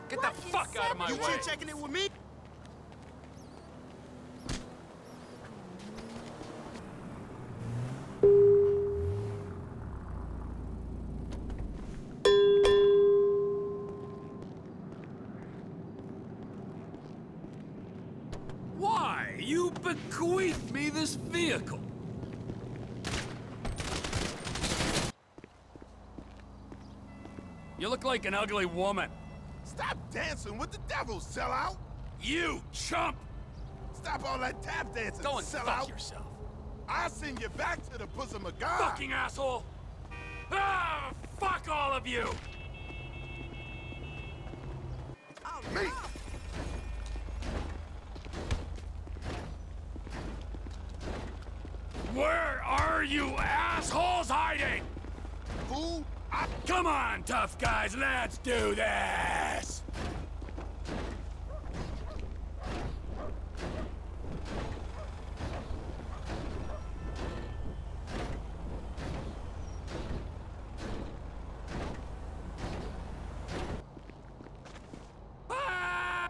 Get the fuck out of my way! You checking it with me? Why? You bequeathed me this vehicle. You look like an ugly woman. Stop dancing with the devil, sellout! You chump! Stop all that tap dancing, Go and sellout! fuck yourself. I'll send you back to the bosom of God! Fucking asshole! Ah, fuck all of you! Me! Where are you assholes hiding? Fool! Come on, tough guys, let's do this! Ah!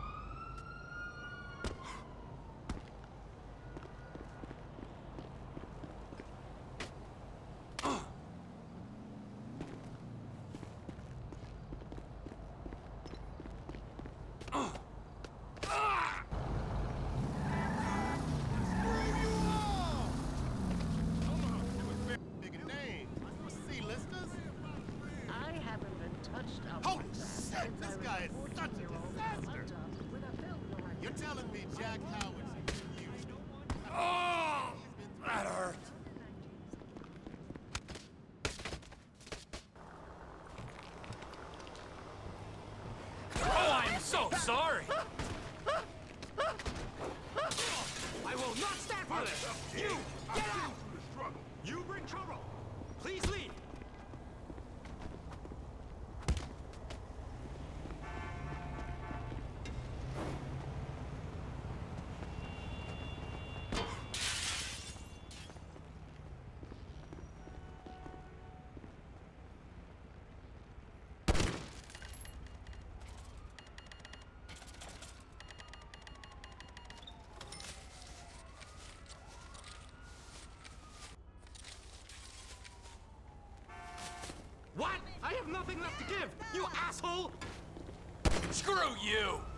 I haven't been touched up Holy like that shit, since this I was guy a is such a 14-year-old disaster. hunter with a film director. You're telling me Jack Howard's used? Oh! That hurt. Oh, I'm so sorry! I will not stand for this! You, get out! You bring trouble! Please leave! What? I have nothing left to give, you asshole! Screw you!